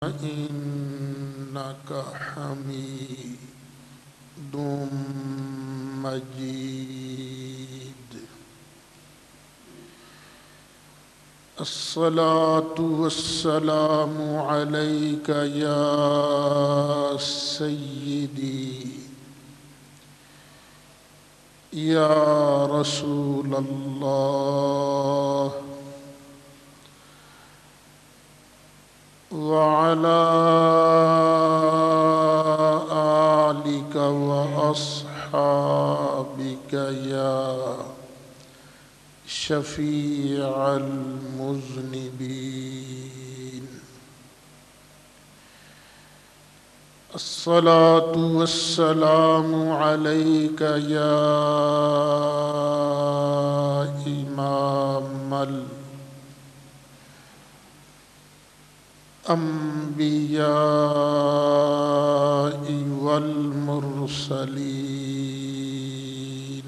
إنك حميد مجيد. الصلاة والسلام عليك يا سيدي يا رسول الله، وعلى آلك وأصحابك يا شفيع المذنبين. الصلاة والسلام عليك يا إمام الأنبياء والمرسلين،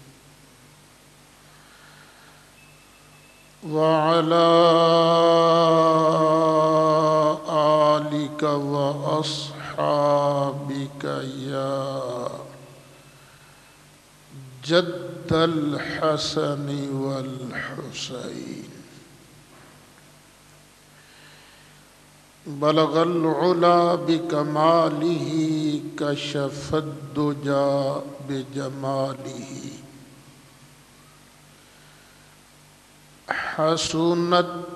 وعلى آلك وأصحابك يا جد الحسن والحسين. بلغ العلا بكماله، كشف الدجى بجماله، حسنت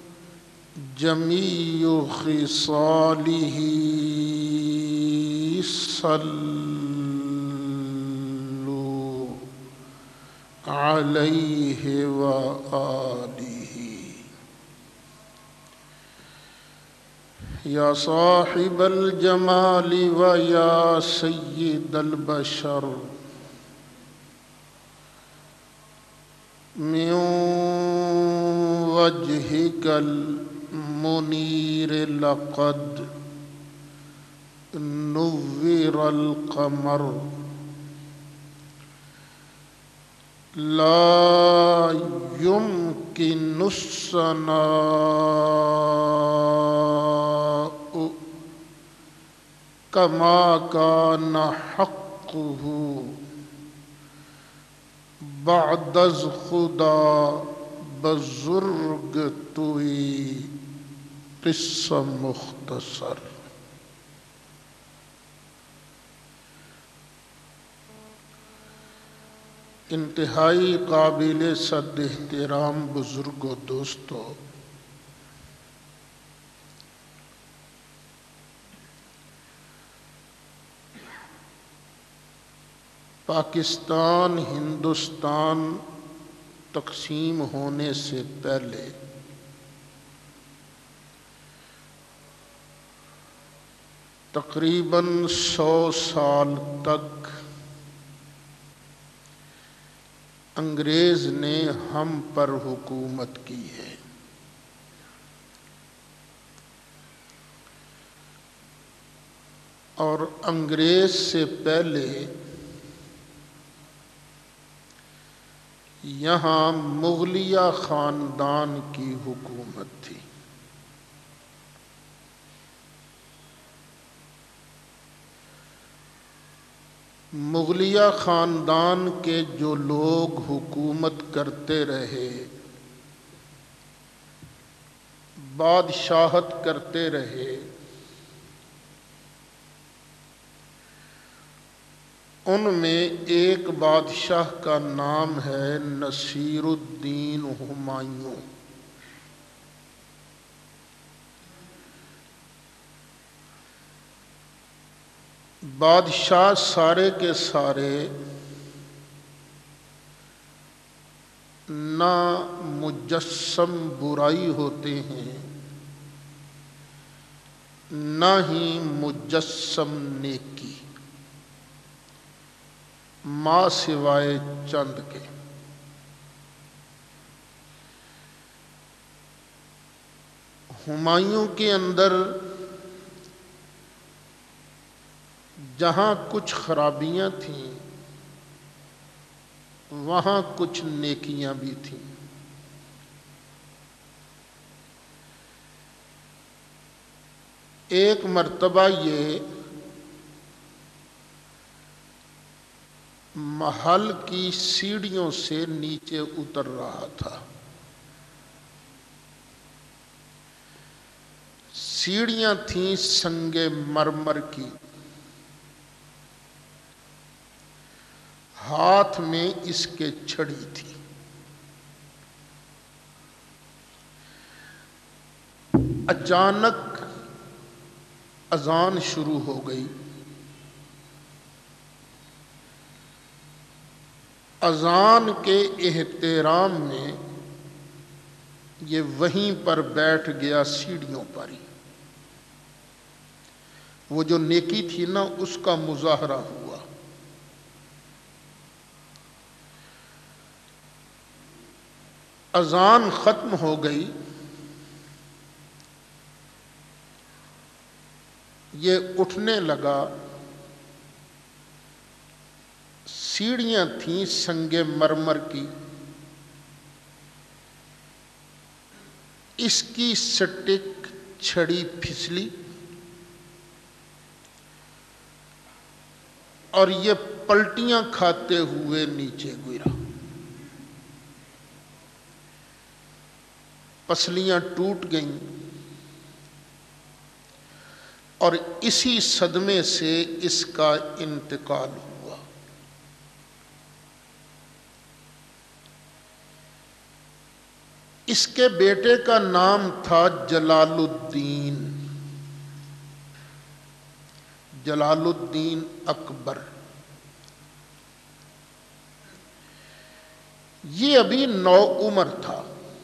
جميع خصاله، صلوا عليه وآله. یا صاحب الجمال و یا سید البشر، من وجهك المنیر لقد نور القمر، لا يمكن الثناء كما كان حقه بعد از خدا بزرگ توئی قصہ مختصر. انتہائی قابل صد احترام بزرگ و دوستو، پاکستان ہندوستان تقسیم ہونے سے پہلے تقریباً 100 سال تک انگریز نے ہم پر حکومت کی ہے. اور انگریز سے پہلے یہاں مغلیہ خاندان کی حکومت تھی. مغلیہ خاندان کے جو لوگ حکومت کرتے رہے، بادشاہت کرتے رہے، ان میں ایک بادشاہ کا نام ہے نصیر الدین ہمایوں. بادشاہ سارے کے سارے نہ مجسم برائی ہوتے ہیں، نہ ہی مجسم نیکی، ماں سوائے چند کے. ہمایوں کے اندر جہاں کچھ خرابیاں تھیں وہاں کچھ نیکیاں بھی تھیں. ایک مرتبہ یہ محل کی سیڑھیوں سے نیچے اتر رہا تھا. سیڑھیاں تھیں سنگ مرمر کی، ہاتھ میں اس کے چھڑی تھی. اچانک اذان شروع ہو گئی. اذان کے احترام میں یہ وہیں پر بیٹھ گیا، سیڑھیوں پر ہی. وہ جو نیکی تھی نا، اس کا مظاہرہ ہوا. اذان ختم ہو گئی. یہ اٹھنے لگا. سیڑھیاں تھیں سنگ مرمر کی، اس کی سٹک چھڑی پھسلی اور یہ پلٹیاں کھاتے ہوئے نیچے گرا. پسلیاں ٹوٹ گئیں اور اسی صدمے سے اس کا انتقال ہوا. اس کے بیٹے کا نام تھا جلال الدین، جلال الدین اکبر. یہ ابھی نوعمر تھا.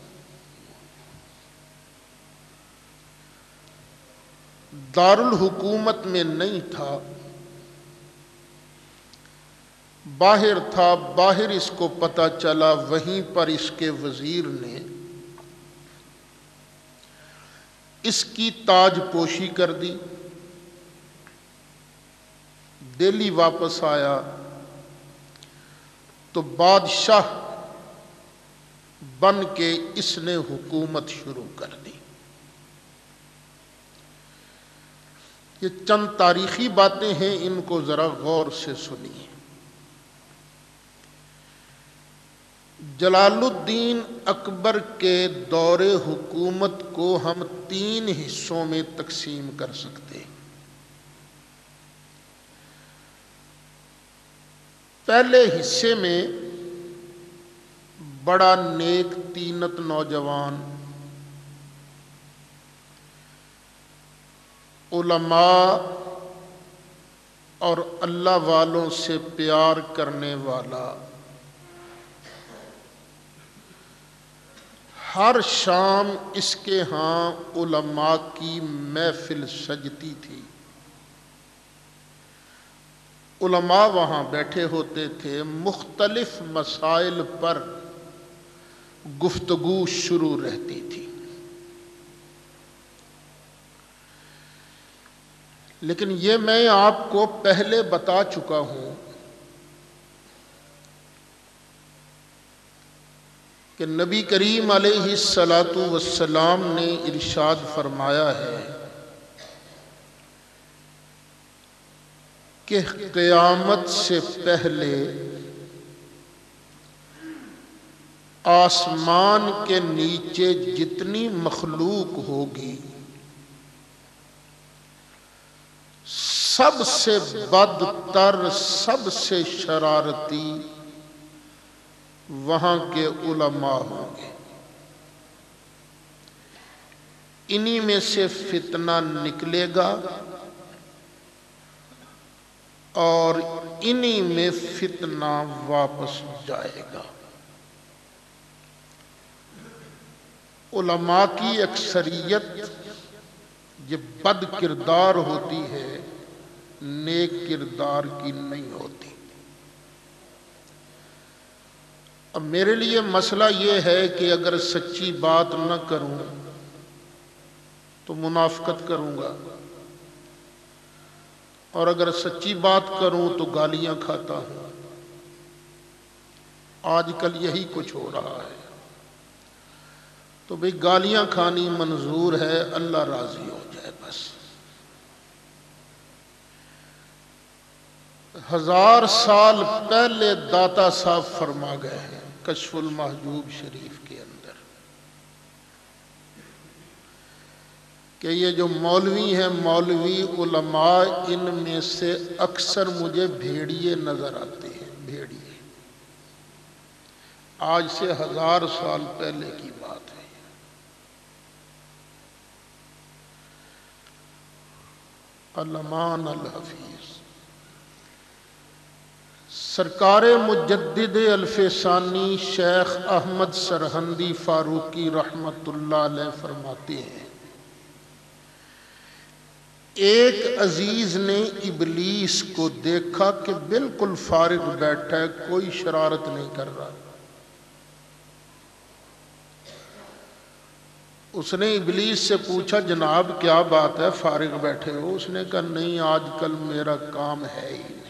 دارالحکومت میں نہیں تھا، باہر تھا. باہر اس کو پتہ چلا، وہیں پر اس کے وزیر نے اس کی تاج پوشی کر دی. دہلی واپس آیا تو بادشاہ بن کے اس نے حکومت شروع کر دی. یہ چند تاریخی باتیں ہیں، ان کو ذرا غور سے سنیے. جلال الدین اکبر کے دور حکومت کو ہم 3 حصوں میں تقسیم کر سکتے ہیں. پہلے حصے میں بڑا نیک تینت نوجوان، علماء اور اللہ والوں سے پیار کرنے والا، ہر شام اس کے ہاں علماء کی محفل سجتی تھی. علماء وہاں بیٹھے ہوتے تھے، مختلف مسائل پر گفتگو شروع رہتی تھی. لیکن یہ میں آپ کو پہلے بتا چکا ہوں کہ نبی کریم علیہ الصلاۃ والسلام نے ارشاد فرمایا ہے کہ قیامت سے پہلے آسمان کے نیچے جتنی مخلوق ہوگی، سب سے بدتر، سب سے شرارتی وہاں کے علماء ہوں گے. انہی میں سے فتنہ نکلے گا اور انہی میں فتنہ واپس جائے گا. علماء کی اکثریت یہ بد کردار ہوتی ہے، نیک کردار کی نہیں ہوتی. اب میرے لیے مسئلہ یہ ہے کہ اگر سچی بات نہ کروں تو منافقت کروں گا، اور اگر سچی بات کروں تو گالیاں کھاتا ہوں. آج کل یہی کچھ ہو رہا ہے. تو بھئی گالیاں کھانی منظور ہے، اللہ راضی ہو جائے بس. 1000 سال پہلے داتا صاحب فرما گئے ہیں کشف المحجوب شریف کے اندر کہ یہ جو مولوی ہیں مولوی علماء ان میں سے اکثر مجھے بھیڑیے نظر آتے ہیں، بھیڑیے۔ آج سے 1000 سال پہلے کی بات ہے۔ علمان الحفیظ سرکار مجدد الفسانی شیخ احمد سرہندی فاروقی رحمت اللہ علیہ فرماتے ہیں، ایک عزیز نے ابلیس کو دیکھا کہ بالکل فارغ بیٹھا ہے، کوئی شرارت نہیں کر رہا۔ اس نے ابلیس سے پوچھا جناب کیا بات ہے، فارغ بیٹھے ہو؟ اس نے کہا نہیں، آج کل میرا کام ہے ہی نہیں،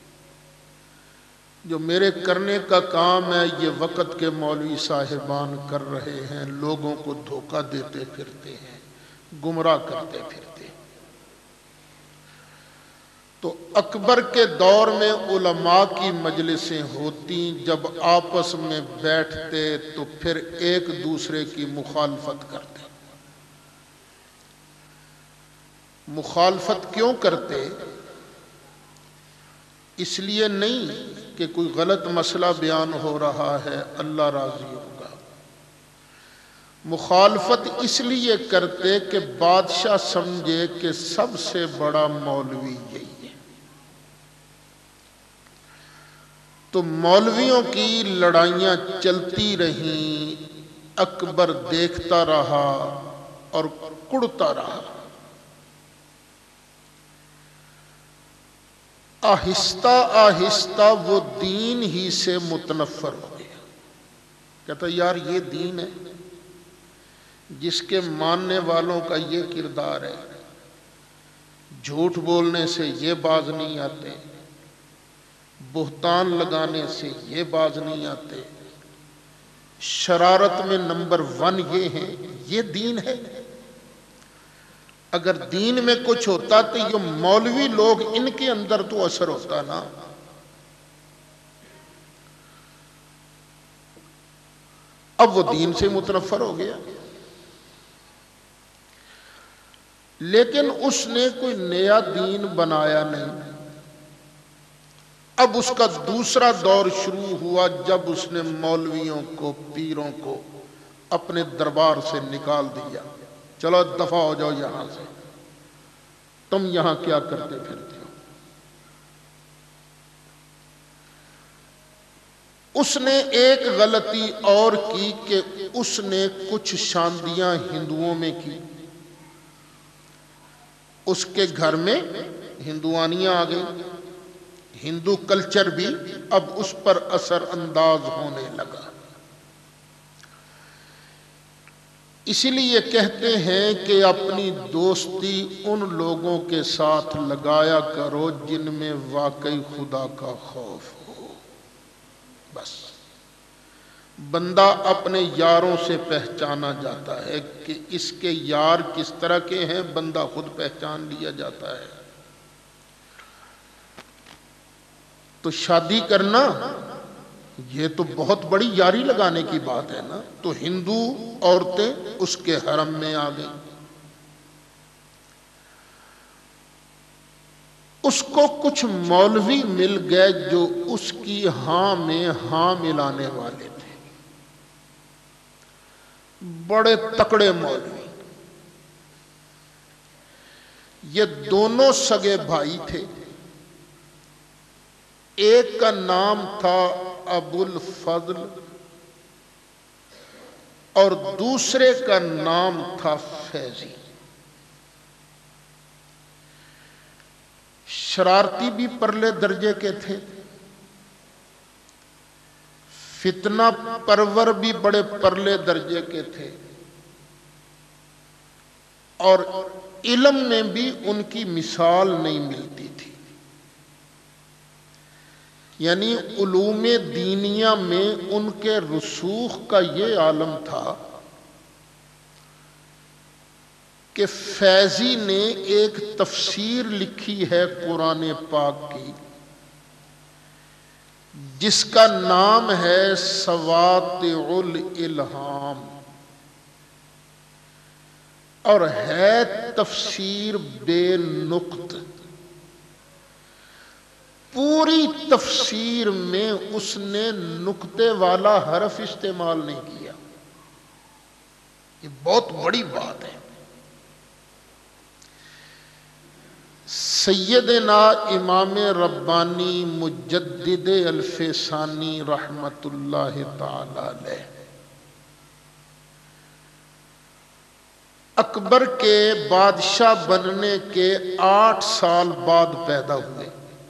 جو میرے کرنے کا کام ہے یہ وقت کے مولوی صاحبان کر رہے ہیں، لوگوں کو دھوکہ دیتے پھرتے ہیں، گمراہ کرتے پھرتے ہیں۔ تو اکبر کے دور میں علماء کی مجلسیں ہوتی، جب آپس میں بیٹھتے تو پھر ایک دوسرے کی مخالفت کرتے۔ مخالفت کیوں کرتے؟ اس لیے نہیں کہ کوئی غلط مسئلہ بیان ہو رہا ہے اللہ راضی ہوگا، مخالفت اس لیے کرتے کہ بادشاہ سمجھے کہ سب سے بڑا مولوی یہی ہے۔ تو مولویوں کی لڑائیاں چلتی رہیں، اکبر دیکھتا رہا اور کڑتا رہا۔ آہستہ آہستہ وہ دین ہی سے متنفر ہو گیا، کہتا یار یہ دین ہے جس کے ماننے والوں کا یہ کردار ہے، جھوٹ بولنے سے یہ باز نہیں آتے، بہتان لگانے سے یہ باز نہیں آتے، شرارت میں نمبر 1 یہ ہیں، یہ دین ہے۔ اگر دین میں کچھ ہوتا تو یہ مولوی لوگ ان کے اندر تو اثر ہوتا نا۔ اب وہ دین سے متنفر ہو گیا، لیکن اس نے کوئی نیا دین بنایا نہیں۔ اب اس کا دوسرا دور شروع ہوا جب اس نے مولویوں کو، پیروں کو اپنے دربار سے نکال دیا، چلو دفع ہو جاؤ یہاں سے، تم یہاں کیا کرتے پھرتے ہو۔ اس نے ایک غلطی اور کی کہ اس نے کچھ شاندیاں ہندوؤں میں کی، اس کے گھر میں ہندوانیاں آ گئی، ہندو کلچر بھی اب اس پر اثر انداز ہونے لگا۔ اسی لیے کہتے ہیں کہ اپنی دوستی ان لوگوں کے ساتھ لگایا کرو جن میں واقعی خدا کا خوف ہو۔ بس بندہ اپنے یاروں سے پہچانا جاتا ہے کہ اس کے یار کس طرح کے ہیں، بندہ خود پہچان لیا جاتا ہے۔ تو شادی کرنا یہ تو بہت بڑی یاری لگانے کی بات ہے نا۔ تو ہندو عورتیں اس کے حرم میں آ گئیں، اس کو کچھ مولوی مل گئے جو اس کی ہاں میں ہاں ملانے والے تھے، بڑے تکڑے مولوی۔ یہ دونوں سگے بھائی تھے، ایک کا نام تھا ابو الفضل اور دوسرے کا نام تھا فیضی۔ شرارتی بھی پرلے درجے کے تھے، فتنہ پرور بھی بڑے پرلے درجے کے تھے، اور علم میں بھی ان کی مثال نہیں ملتی تھی۔ یعنی علوم دینیہ میں ان کے رسوخ کا یہ عالم تھا کہ فیضی نے ایک تفسیر لکھی ہے قرآن پاک کی، جس کا نام ہے سواطع الالہام، اور ہے تفسیر بے نقط۔ پوری تفسیر میں اس نے نقطے والا حرف استعمال نہیں کیا۔ یہ بہت بڑی بات ہے۔ سیدنا امام ربانی مجدد الف ثانی رحمت اللہ تعالی علیہ اکبر کے بادشاہ بننے کے 8 سال بعد پیدا ہوئے۔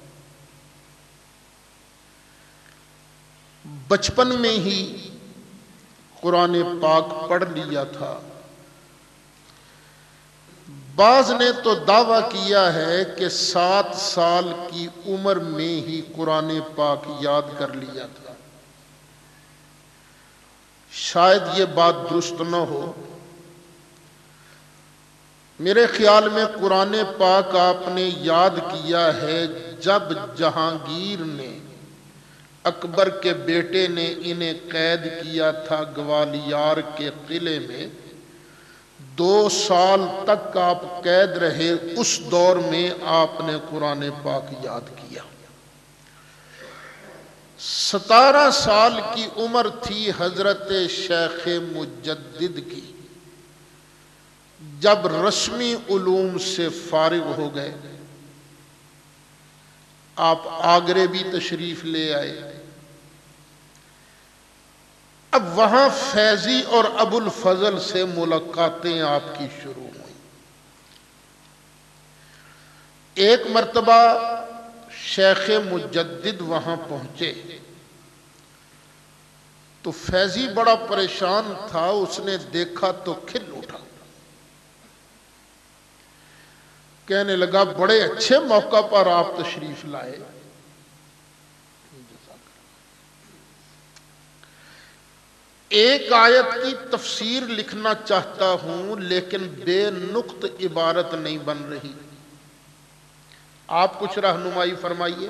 بچپن میں ہی قرآن پاک پڑھ لیا تھا۔ بعض نے تو دعویٰ کیا ہے کہ 7 سال کی عمر میں ہی قرآن پاک یاد کر لیا تھا۔ شاید یہ بات درست نہ ہو۔ میرے خیال میں قرآن پاک آپ نے یاد کیا ہے جب جہانگیر نے، اکبر کے بیٹے نے انہیں قید کیا تھا گوالیار کے قلعے میں۔ 2 سال تک آپ قید رہے، اس دور میں آپ نے قرآن پاک یاد کیا۔ 17 سال کی عمر تھی حضرت شیخ مجدد کی جب رسمی علوم سے فارغ ہو گئے۔ آپ آگرے بھی تشریف لے آئے۔ اب وہاں فیضی اور ابو الفضل سے ملاقاتیں آپ کی شروع ہوئیں۔ ایک مرتبہ شیخ مجدد وہاں پہنچے تو فیضی بڑا پریشان تھا، اس نے دیکھا تو کھل اٹھا، کہنے لگا بڑے اچھے موقع پر آپ تشریف لائے۔ ایک آیت کی تفسیر لکھنا چاہتا ہوں لیکن بے نقط عبارت نہیں بن رہی، آپ کچھ رہنمائی فرمائیے۔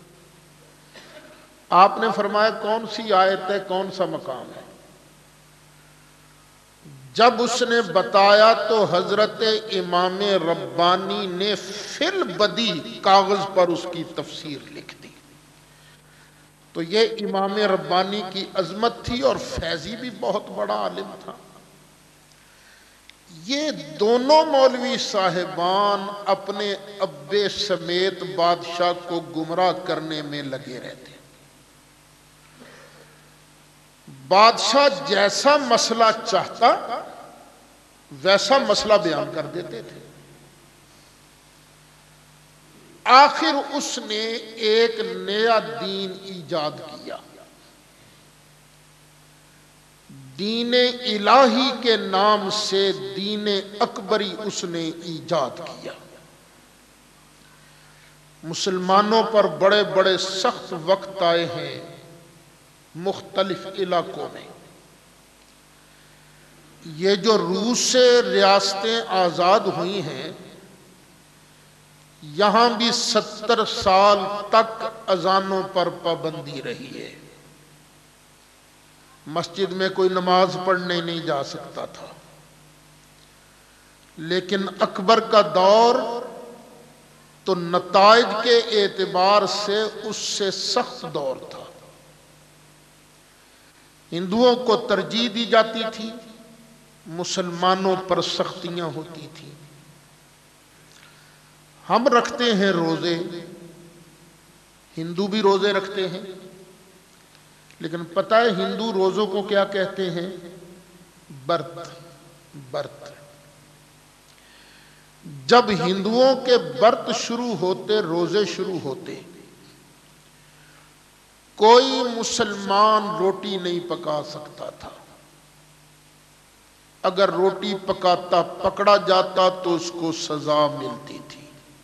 آپ نے فرمایا کون سی آیت ہے، کون سا مقام ہے؟ جب اس نے بتایا تو حضرت امام ربانی نے فی البدی کاغذ پر اس کی تفسیر لکھ دی۔ تو یہ امام ربانی کی عظمت تھی، اور فیضی بھی بہت بڑا عالم تھا۔ یہ دونوں مولوی صاحبان اپنے ابے سمیت بادشاہ کو گمراہ کرنے میں لگے رہتے۔ بادشاہ جیسا مسئلہ چاہتا ویسا مسئلہ بیان کر دیتے تھے۔ آخر اس نے ایک نیا دین ایجاد کیا۔ دین الہی کے نام سے دین اکبری اس نے ایجاد کیا۔ مسلمانوں پر بڑے بڑے سخت وقت آئے ہیں مختلف علاقوں میں۔ یہ جو روس سے ریاستیں آزاد ہوئی ہیں، یہاں بھی 70 سال تک اذانوں پر پابندی رہی ہے۔ مسجد میں کوئی نماز پڑھنے نہیں جا سکتا تھا۔ لیکن اکبر کا دور تو نتائج کے اعتبار سے اس سے سخت دور تھا۔ ہندوؤں کو ترجیح دی جاتی تھی، مسلمانوں پر سختیاں ہوتی تھیں۔ ہم رکھتے ہیں روزے، ہندو بھی روزے رکھتے ہیں، لیکن پتہ ہے ہندو روزوں کو کیا کہتے ہیں؟ برت۔ جب ہندوؤں کے برت شروع ہوتے، روزے شروع ہوتے، کوئی مسلمان روٹی نہیں پکا سکتا تھا۔ اگر روٹی پکاتا پکڑا جاتا تو اس کو سزا ملتی تھی۔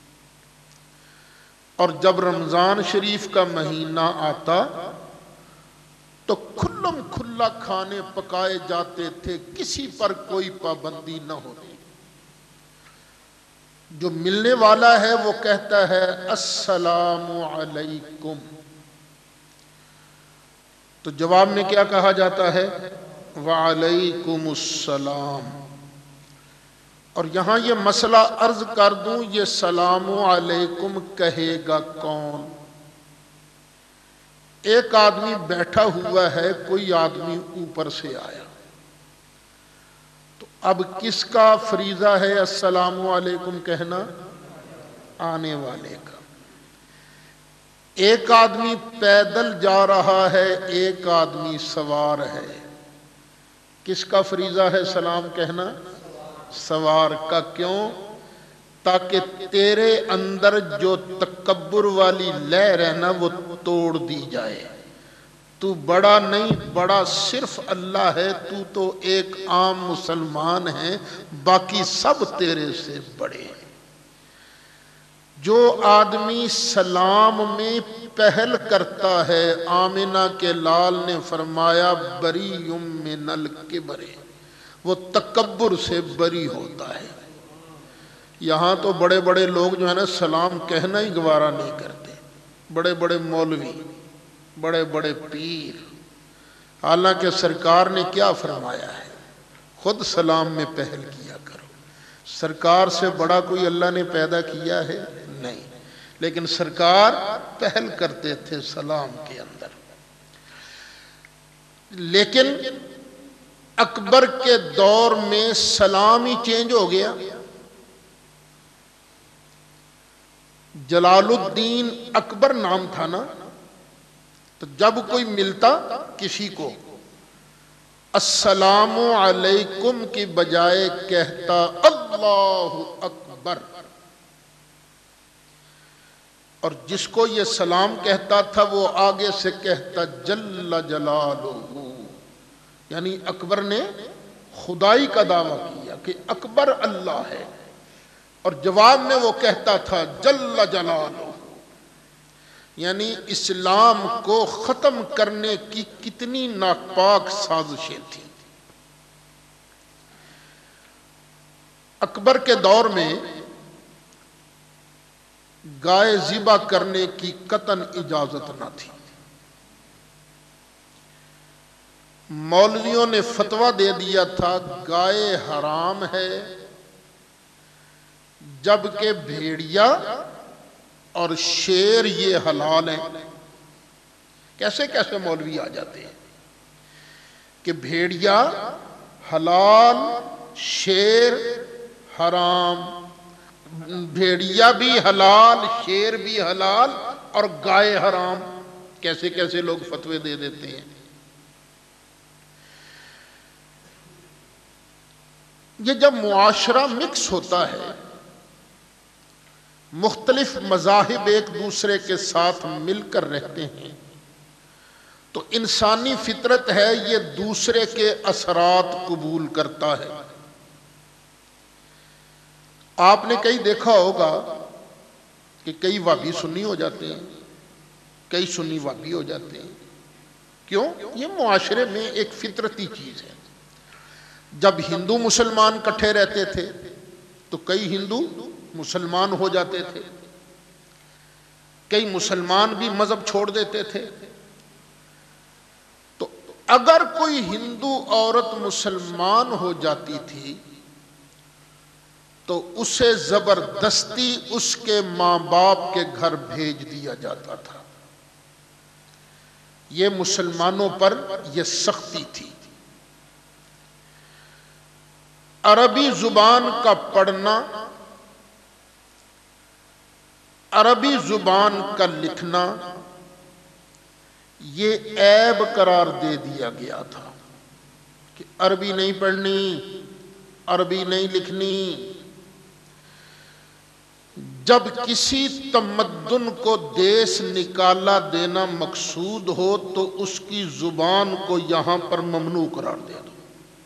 اور جب رمضان شریف کا مہینہ آتا تو کھلم کھلا کھانے پکائے جاتے تھے، کسی پر کوئی پابندی نہ ہوتی۔ جو ملنے والا ہے وہ کہتا ہے السلام علیکم، تو جواب میں کیا کہا جاتا ہے؟ وعلیکم السلام۔ اور یہاں یہ مسئلہ عرض کر دوں، یہ سلام علیکم کہے گا کون؟ ایک آدمی بیٹھا ہوا ہے، کوئی آدمی اوپر سے آیا، تو اب کس کا فریضہ ہے السلام علیکم کہنا؟ آنے والے کا۔ ایک آدمی پیدل جا رہا ہے، ایک آدمی سوار ہے، کس کا فریضہ ہے سلام کہنا؟ سوار کا۔ کیوں؟ تاکہ تیرے اندر جو تکبر والی لہر ہے نا وہ توڑ دی جائے۔ تو بڑا نہیں، بڑا صرف اللہ ہے، تو تو ایک عام مسلمان ہے، باقی سب تیرے سے بڑے ہیں۔ جو آدمی سلام میں پہل کرتا ہے، آمنہ کے لال نے فرمایا بری من الکبر، وہ تکبر سے بری ہوتا ہے۔ یہاں تو بڑے بڑے لوگ جو ہے نا سلام کہنا ہی گوارا نہیں کرتے، بڑے بڑے مولوی، بڑے بڑے پیر۔ حالانکہ سرکار نے کیا فرمایا ہے؟ خود سلام میں پہل کیا کرو۔ سرکار سے بڑا کوئی اللہ نے پیدا کیا ہے؟ نہیں، لیکن سرکار پہل کرتے تھے سلام کے اندر۔ لیکن اکبر کے دور میں سلام ہی چینج ہو گیا۔ جلال الدین اکبر نام تھا نا، تو جب کوئی ملتا کسی کو السلام علیکم کی بجائے کہتا اللہ اکبر، اور جس کو یہ سلام کہتا تھا وہ آگے سے کہتا جل جلالہ، یعنی اکبر نے خدائی کا دعویٰ کیا کہ اکبر اللہ ہے، اور جواب میں وہ کہتا تھا جل جلالہ۔ یعنی اسلام کو ختم کرنے کی کتنی ناپاک سازشیں تھیں۔ اکبر کے دور میں گائے ذبح کرنے کی قطعاً اجازت نہ تھی۔ مولویوں نے فتویٰ دے دیا تھا گائے حرام ہے، جبکہ بھیڑیا اور شیر یہ حلال ہیں۔ کیسے کیسے مولوی آ جاتے ہیں کہ بھیڑیا حلال، شیر حرام، بھیڑیا بھی حلال، شیر بھی حلال، اور گائے حرام۔ کیسے کیسے لوگ فتوے دے دیتے ہیں۔ یہ جب معاشرہ مکس ہوتا ہے، مختلف مذاہب ایک دوسرے کے ساتھ مل کر رہتے ہیں، تو انسانی فطرت ہے یہ دوسرے کے اثرات قبول کرتا ہے۔ آپ نے کئی دیکھا ہوگا کہ کئی وہابی سنی ہو جاتے ہیں، کئی سنی وہابی ہو جاتے ہیں۔ کیوں؟ یہ معاشرے میں ایک فطرتی چیز ہے۔ جب ہندو مسلمان کٹھے رہتے تھے تو کئی ہندو مسلمان ہو جاتے تھے، کئی مسلمان بھی مذہب چھوڑ دیتے تھے۔ تو اگر کوئی ہندو عورت مسلمان ہو جاتی تھی تو اسے زبردستی اس کے ماں باپ کے گھر بھیج دیا جاتا تھا۔ یہ مسلمانوں پر یہ سختی تھی۔ عربی زبان کا پڑھنا، عربی زبان کا لکھنا یہ عیب قرار دے دیا گیا تھا کہ عربی نہیں پڑھنی، عربی نہیں لکھنی۔ جب کسی تمدن کو دیس نکالا دینا مقصود ہو تو اس کی زبان کو یہاں پر ممنوع قرار دے دو۔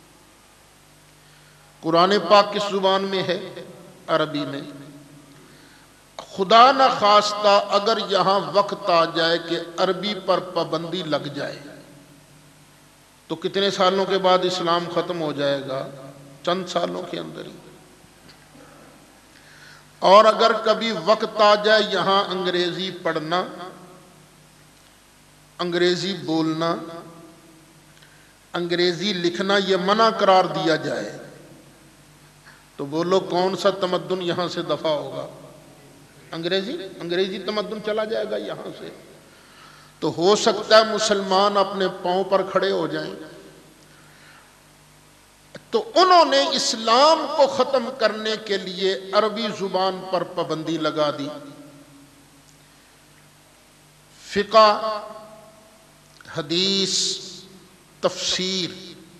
قرآن پاک کس زبان میں ہے؟ عربی میں۔ خدا نہ خواستہ اگر یہاں وقت آ جائے کہ عربی پر پابندی لگ جائے تو کتنے سالوں کے بعد اسلام ختم ہو جائے گا؟ چند سالوں کے اندر ہی۔ اور اگر کبھی وقت آ جائے یہاں انگریزی پڑھنا انگریزی بولنا، انگریزی لکھنا یہ منع قرار دیا جائے تو بولو کون سا تمدن یہاں سے دفع ہوگا؟ انگریزی تمدن چلا جائے گا یہاں سے۔ تو ہو سکتا ہے مسلمان اپنے پاؤں پر کھڑے ہو جائیں۔ تو انہوں نے اسلام کو ختم کرنے کے لیے عربی زبان پر پابندی لگا دی۔ فقہ، حدیث، تفسیر،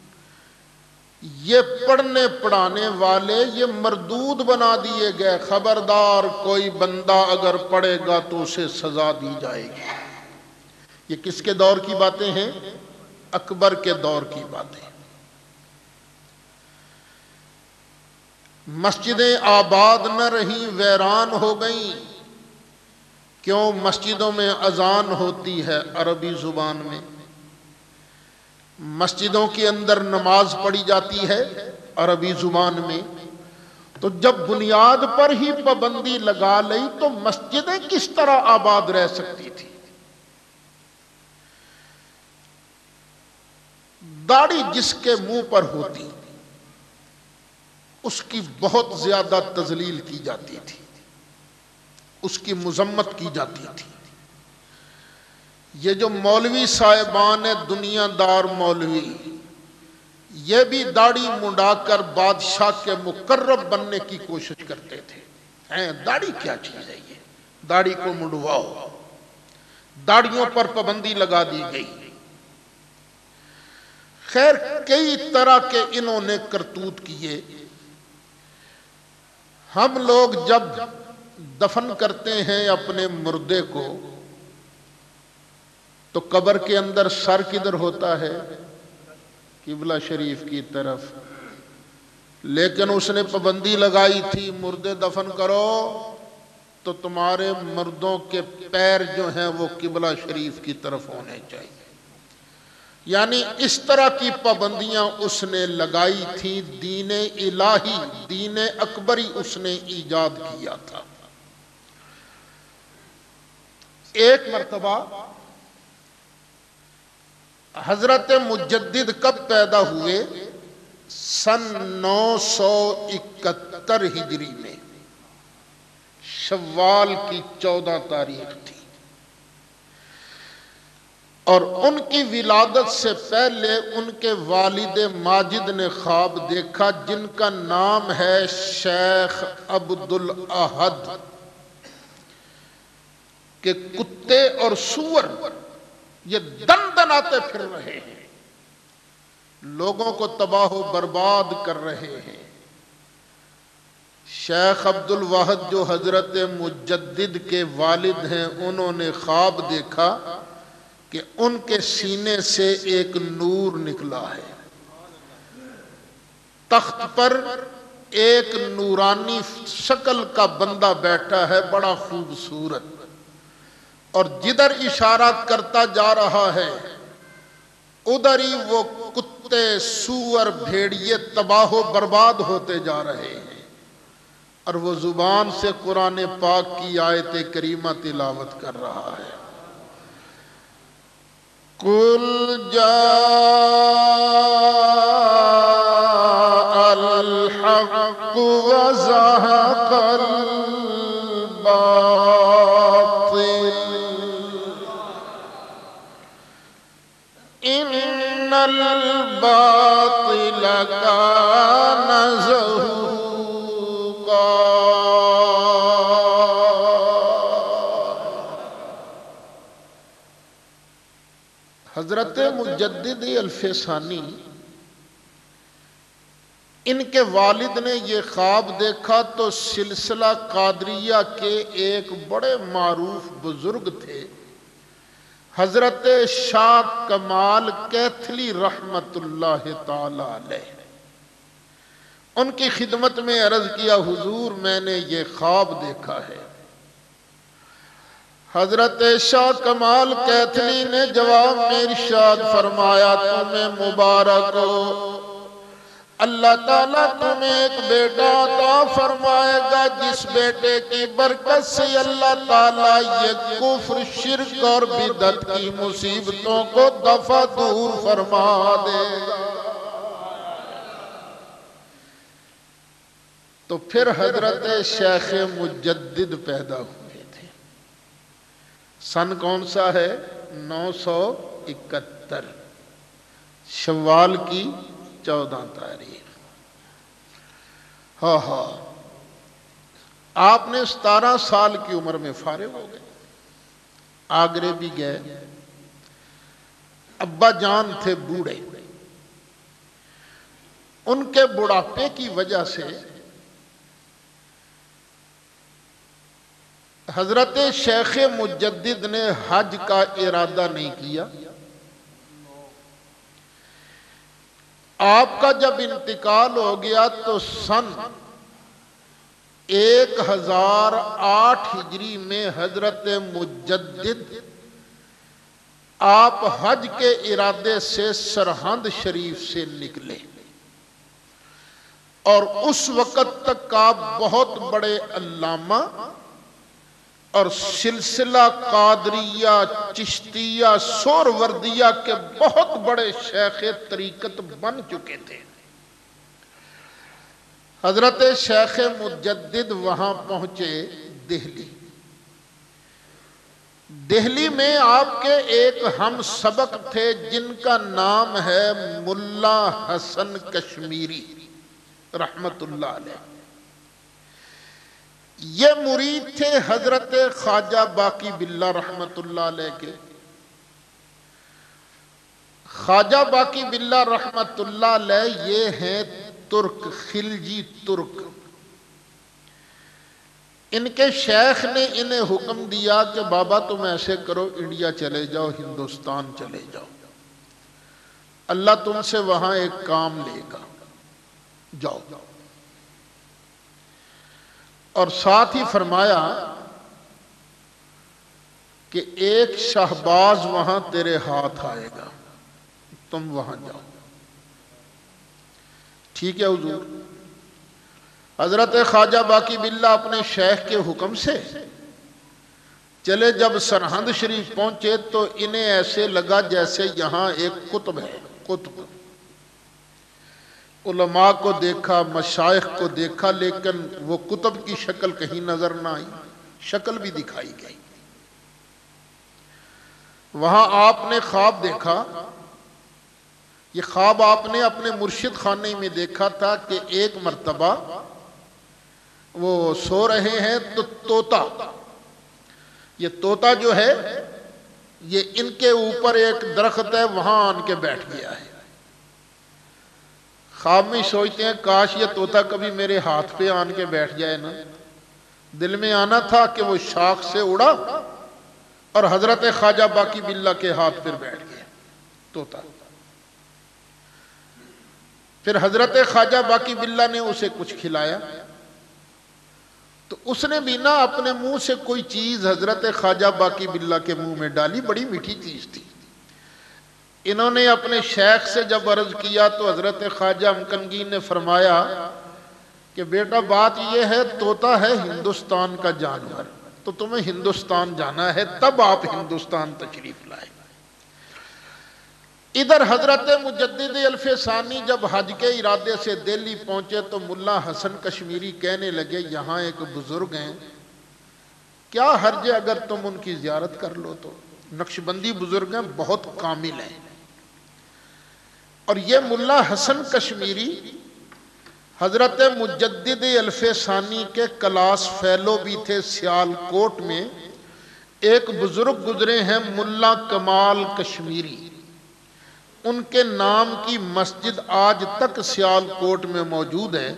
یہ پڑھنے پڑھانے والے یہ مردود بنا دیے گئے۔ خبردار کوئی بندہ اگر پڑھے گا تو اسے سزا دی جائے گی۔ یہ کس کے دور کی باتیں ہیں؟ اکبر کے دور کی باتیں۔ مسجدیں آباد نہ رہیں، ویران ہو گئیں۔ کیوں؟ مسجدوں میں اذان ہوتی ہے عربی زبان میں، مسجدوں کے اندر نماز پڑھی جاتی ہے عربی زبان میں۔ تو جب بنیاد پر ہی پابندی لگا لئی تو مسجدیں کس طرح آباد رہ سکتی تھی؟ داڑھی جس کے منہ پر ہوتی اس کی بہت زیادہ تذلیل کی جاتی تھی، اس کی مذمت کی جاتی تھی۔ یہ جو مولوی صاحبان دنیا دار مولوی، یہ بھی داڑھی منڈا کر بادشاہ کے مقرب بننے کی کوشش کرتے تھے۔ داڑھی کیا چیز ہے؟ یہ داڑھی کو منڈواؤ، داڑھیوں پر پابندی لگا دی گئی۔ خیر کئی طرح کے انہوں نے کرتوت کیے۔ ہم لوگ جب دفن کرتے ہیں اپنے مردے کو تو قبر کے اندر سر کدھر ہوتا ہے؟ قبلہ شریف کی طرف۔ لیکن اس نے پابندی لگائی تھی مردے دفن کرو تو تمہارے مردوں کے پیر جو ہیں وہ قبلہ شریف کی طرف ہونے چاہیے۔ یعنی اس طرح کی پابندیاں اس نے لگائی تھی۔ دین الہی، دین اکبری اس نے ایجاد کیا تھا۔ ایک مرتبہ حضرت مجدد کب پیدا ہوئے؟ سن 971 ہجری میں، شوال کی 14 تاریخ تھی، اور ان کی ولادت سے پہلے ان کے والد ماجد نے خواب دیکھا جن کا نام ہے شیخ عبد الاحد، کہ کتے اور سور یہ دن دناتے پھر رہے ہیں، لوگوں کو تباہ و برباد کر رہے ہیں۔ شیخ عبد الواحد جو حضرت مجدد کے والد ہیں، انہوں نے خواب دیکھا کہ ان کے سینے سے ایک نور نکلا ہے، تخت پر ایک نورانی شکل کا بندہ بیٹھا ہے، بڑا خوبصورت، اور جدھر اشارہ کرتا جا رہا ہے ادھر ہی وہ کتے، سور، بھیڑیے تباہ و برباد ہوتے جا رہے ہیں، اور وہ زبان سے قرآن پاک کی آیت کریمہ تلاوت کر رہا ہے۔ قُلْ جَاءَ الْحَقُّ وَزَهَقَ الْبَاطِلُ إِنَّ الْبَاطِلَ كَانَ زَهُوقًا۔ حضرت مجدد الفسانی، ان کے والد نے یہ خواب دیکھا تو سلسلہ قادریہ کے ایک بڑے معروف بزرگ تھے، حضرت شاہ کمال کیتھلی رحمت اللہ تعالی علیہ۔ ان کی خدمت میں عرض کیا حضور میں نے یہ خواب دیکھا ہے۔ حضرت شاہ کمال کیتھلی نے جواب میں ارشاد فرمایا تمہیں مبارک ہو، اللہ تعالیٰ تمہیں ایک بیٹا عطا فرمائے گا جس بیٹے کی برکت سے اللہ تعالیٰ یہ کفر شرک اور بدعت کی مصیبتوں کو دفع دور فرما دے گا۔ تو پھر حضرت شیخ مجدد پیدا ہوئے تھے۔ سن کون سا ہے؟ 971 شوال کی 14 تاریخ۔ ہاں آپ نے 17 سال کی عمر میں فارغ ہو گئے، آگرے بھی گئے۔ ابا جان تھے بوڑھے، ان کے بڑھاپے کی وجہ سے حضرت شیخ مجدد نے حج کا ارادہ نہیں کیا۔ آپ کا جب انتقال ہو گیا تو سن 1008 ہجری میں حضرت مجدد آپ حج کے ارادے سے سرہند شریف سے نکلے، اور اس وقت تک آپ بہت بڑے علامہ اور سلسلہ قادریہ چشتیہ سہروردیہ کے بہت بڑے شیخ طریقت بن چکے تھے۔ حضرت شیخ مجدد وہاں پہنچے دہلی میں آپ کے ایک ہم سبق تھے جن کا نام ہے ملا حسن کشمیری رحمت اللہ علیہ۔ یہ مرید تھے حضرت خواجہ باقی باللہ رحمت اللہ علیہ کے۔ خواجہ باقی باللہ رحمت اللہ علیہ یہ ہیں ترک، خلجی ترک۔ ان کے شیخ نے انہیں حکم دیا کہ بابا تم ایسے کرو، انڈیا چلے جاؤ، ہندوستان چلے جاؤ، اللہ تم سے وہاں ایک کام لے گا، جاؤ۔ اور ساتھ ہی فرمایا کہ ایک شہباز وہاں تیرے ہاتھ آئے گا، تم وہاں جاؤ۔ ٹھیک ہے حضور۔ حضرت خواجہ باقی باللہ اپنے شیخ کے حکم سے چلے۔ جب سرہند شریف پہنچے تو انہیں ایسے لگا جیسے یہاں ایک قطب ہے، قطب۔ علماء کو دیکھا، مشائخ کو دیکھا، لیکن وہ قطب کی شکل کہیں نظر نہ آئی، شکل بھی دکھائی گئی۔ وہاں آپ نے خواب دیکھا، یہ خواب آپ نے اپنے مرشد خانے میں دیکھا تھا کہ ایک مرتبہ وہ سو رہے ہیں تو طوطا، یہ طوطا جو ہے یہ ان کے اوپر ایک درخت ہے وہاں آن کے بیٹھ گیا ہے۔ خواب میں سوچتے ہیں کاش یہ طوطا کبھی میرے ہاتھ پہ آن کے بیٹھ جائے نا۔ دل میں آنا تھا کہ وہ شاخ سے اڑا اور حضرت خواجہ باقی باللہ کے ہاتھ پر بیٹھ گیا طوطا۔ پھر حضرت خواجہ باقی باللہ نے اسے کچھ کھلایا تو اس نے بھی نہ اپنے منہ سے کوئی چیز حضرت خواجہ باقی باللہ کے منہ میں ڈالی، بڑی میٹھی چیز تھی۔ انہوں نے اپنے شیخ سے جب عرض کیا تو حضرت خواجہ مکنگی نے فرمایا کہ بیٹا بات یہ ہے طوطا ہے ہندوستان کا جانور، تو تمہیں ہندوستان جانا ہے، تب آپ ہندوستان تشریف لائے۔ ادھر حضرت مجدد الف ثانی جب حج کے ارادے سے دہلی پہنچے تو ملا حسن کشمیری کہنے لگے یہاں ایک بزرگ ہیں، کیا حرج ہے اگر تم ان کی زیارت کر لو؟ تو نقشبندی بزرگ ہیں، بہت کامل ہیں۔ اور یہ ملا حسن کشمیری حضرت مجدد الف ثانی کے کلاس فیلو بھی تھے سیالکوٹ میں۔ ایک بزرگ گزرے ہیں ملا کمال کشمیری، ان کے نام کی مسجد آج تک سیالکوٹ میں موجود ہے۔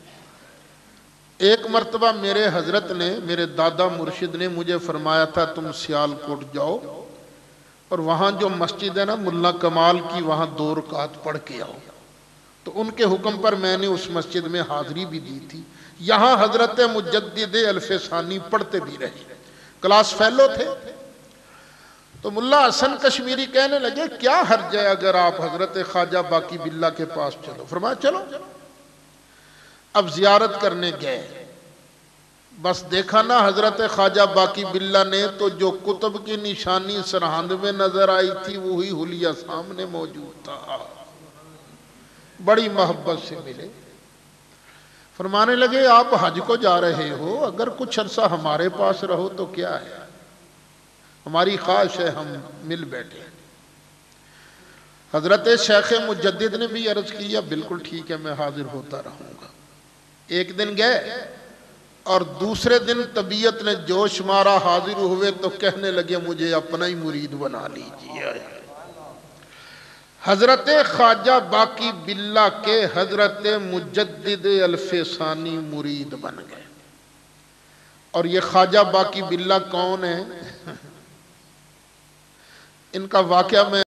ایک مرتبہ میرے حضرت نے، میرے دادا مرشد نے مجھے فرمایا تھا تم سیالکوٹ جاؤ اور وہاں جو مسجد ہے نا ملا کمال کی، وہاں 2 رکعت پڑھ کے آؤ۔ تو ان کے حکم پر میں نے اس مسجد میں حاضری بھی دی تھی۔ یہاں حضرت مجدد الف ثانی پڑھتے بھی رہے، کلاس فیلو تھے۔ تو ملا حسن کشمیری کہنے لگے کیا حرج ہے اگر آپ حضرت خواجہ باقی باللہ کے پاس چلو؟ فرمایا چلو۔ اب زیارت کرنے گئے، بس دیکھا نا حضرت خواجہ باقی باللہ نے تو جو کتب کی نشانی سرہند میں نظر آئی تھی وہی حلیہ سامنے موجود تھا۔ بڑی محبت سے ملے، فرمانے لگے آپ حج کو جا رہے ہو، اگر کچھ عرصہ ہمارے پاس رہو تو کیا ہے، ہماری خواہش ہے ہم مل بیٹھے۔ حضرت شیخ مجدد نے بھی عرض کیا بالکل ٹھیک ہے میں حاضر ہوتا رہوں گا۔ ایک دن گئے اور دوسرے دن طبیعت نے جوش مارا، حاضر ہوئے تو کہنے لگے مجھے اپنا ہی مرید بنا لیجیے۔ حضرت خواجہ باقی باللہ کے حضرت مجدد الفسانی مرید بن گئے۔ اور یہ خواجہ باقی باللہ کون ہے؟ ان کا واقعہ میں